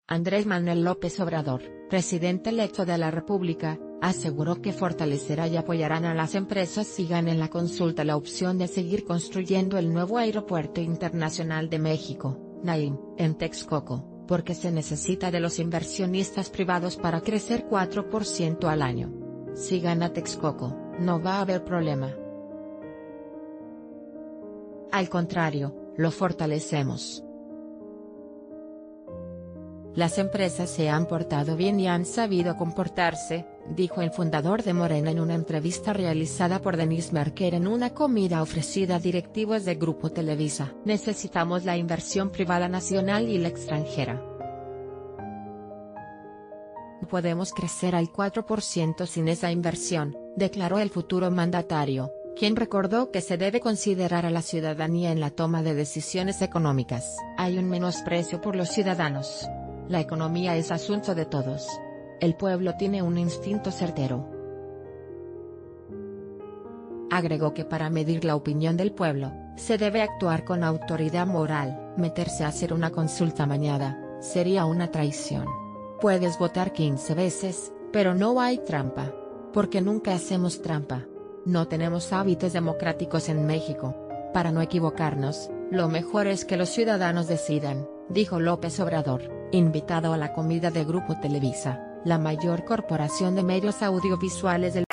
Andrés Manuel López Obrador, presidente electo de la República, aseguró que fortalecerá y apoyarán a las empresas si ganen la consulta la opción de seguir construyendo el nuevo Aeropuerto Internacional de México, NAIM, en Texcoco, porque se necesita de los inversionistas privados para crecer 4% al año. Si gana Texcoco, no va a haber problema. Al contrario, lo fortalecemos. Las empresas se han portado bien y han sabido comportarse, dijo el fundador de Morena en una entrevista realizada por Denis Merker en una comida ofrecida a directivos de Grupo Televisa. Necesitamos la inversión privada nacional y la extranjera. No podemos crecer al 4% sin esa inversión, declaró el futuro mandatario, quien recordó que se debe considerar a la ciudadanía en la toma de decisiones económicas. Hay un menosprecio por los ciudadanos. La economía es asunto de todos. El pueblo tiene un instinto certero. Agregó que para medir la opinión del pueblo, se debe actuar con autoridad moral. Meterse a hacer una consulta amañada, sería una traición. Puedes votar 15 veces, pero no hay trampa. Porque nunca hacemos trampa. No tenemos hábitos democráticos en México. Para no equivocarnos, lo mejor es que los ciudadanos decidan, dijo López Obrador, invitado a la comida de Grupo Televisa, la mayor corporación de medios audiovisuales del